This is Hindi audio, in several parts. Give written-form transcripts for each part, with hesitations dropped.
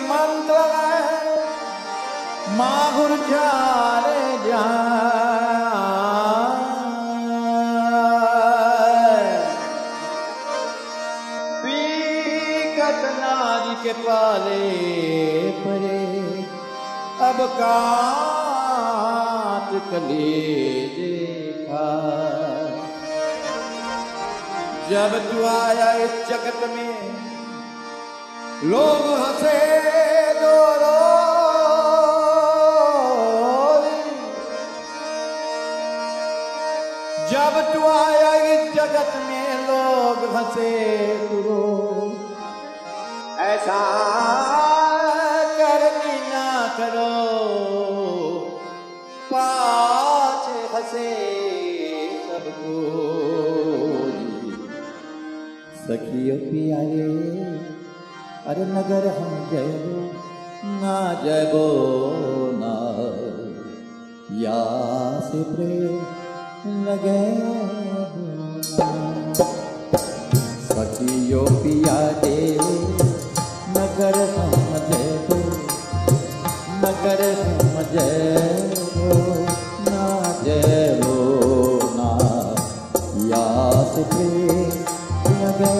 मंत्र माहुर जारे पीकत नारी के पाले परे अब काट कले देखा। जब तू आया इस जगत में लोग हंसे दो जब तू आया इस जगत में लोग हंसे दो ऐसा करनी ना करो पाछे हंसे सबको। सखियों प्यारे अरे नगर हम जयबो ना जयबो ना या से प्रेम लगे सखियों प्यारे नगर हम जयबो नगर हम जयबो ना जयबो ना या से प्रेम लगे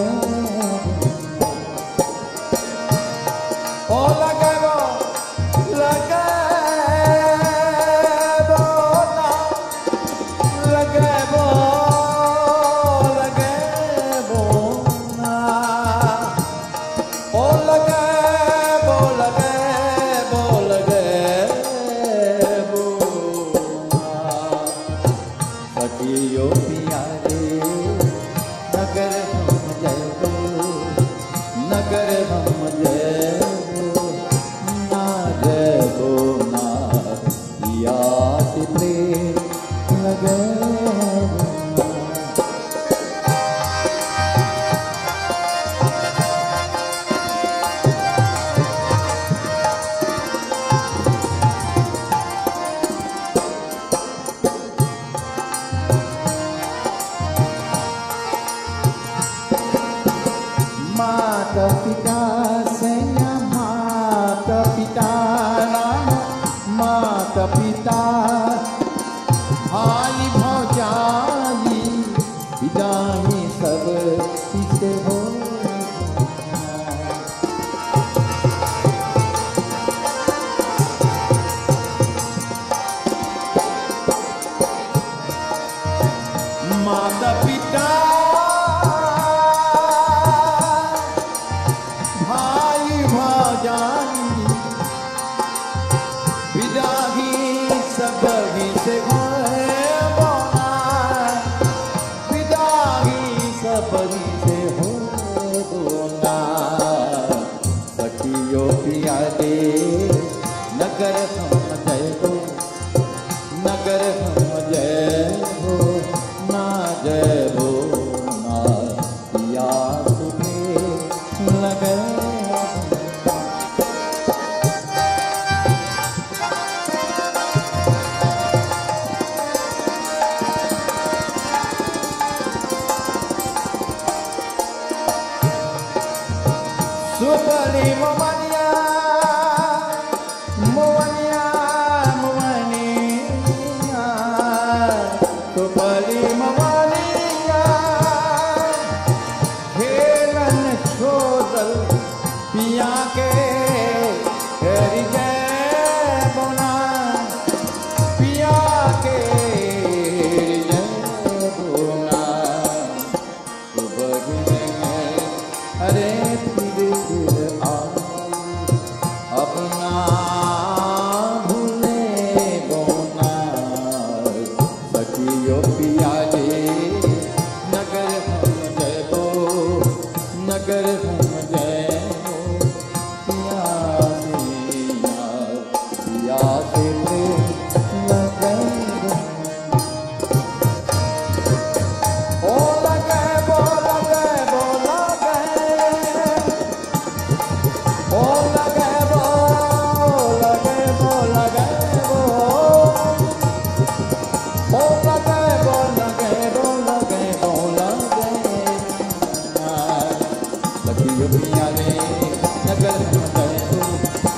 सखियों प्यारे नगर हम जयबो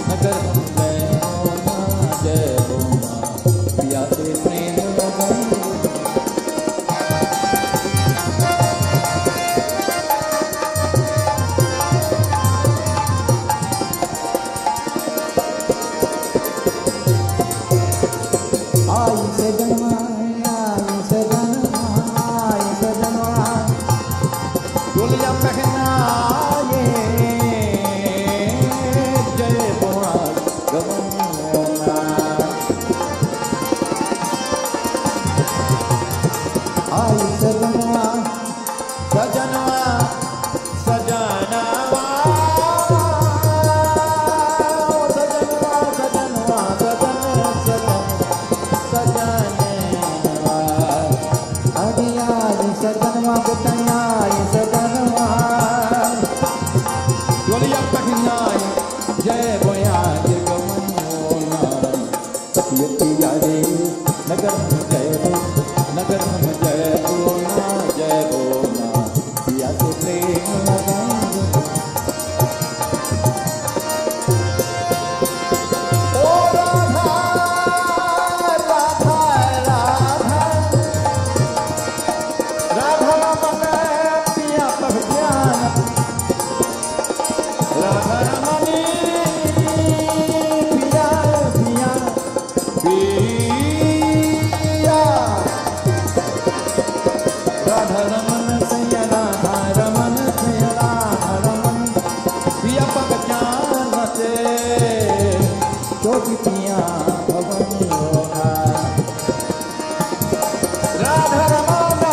डोलिया पहनाए जय बोआ गवना आई सजनवा सजनवा सजनवा सजनवा सजनवा सजनवा आदिया सजनवा बुतनिया सजनवा डोलिया पहनाए जय बोया गमना पिया रे नगर में जय नगर में जय बोना पिया से प्रेम लगाएंगे ओ राधा राधा राधा राधा रमन पिया पर ध्यान राधा रमनी पिया पिया पिया राधा रमन सैया राधा रमन सैया राधा रमन पिया पग ज्ञान से चोटी पिया भवन होगा राधा रमन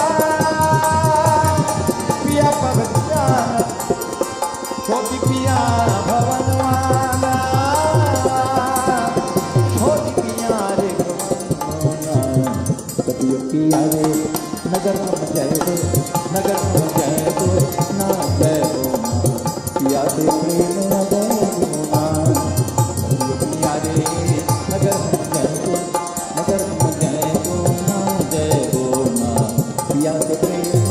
पिया पग ज्ञान चोटी पिया भवन वाला चोटी पिया रे भवन पिया रे नगर में जय दो नगर में जय दो ना जय दो पिया से प्रेम जय गुना पिया रे नगर में जय दो नगर में जय दो ना जय दो ना पिया से प्रेम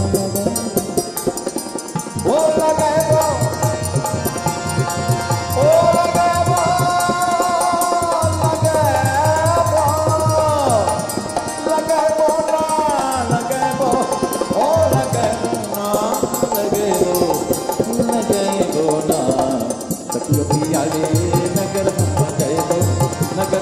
वो लगे वो ओ लगे वो लगे वो लगे वो लगे वो ओ लगे वो ना सखियो पिया रे नगर में जय दो नगर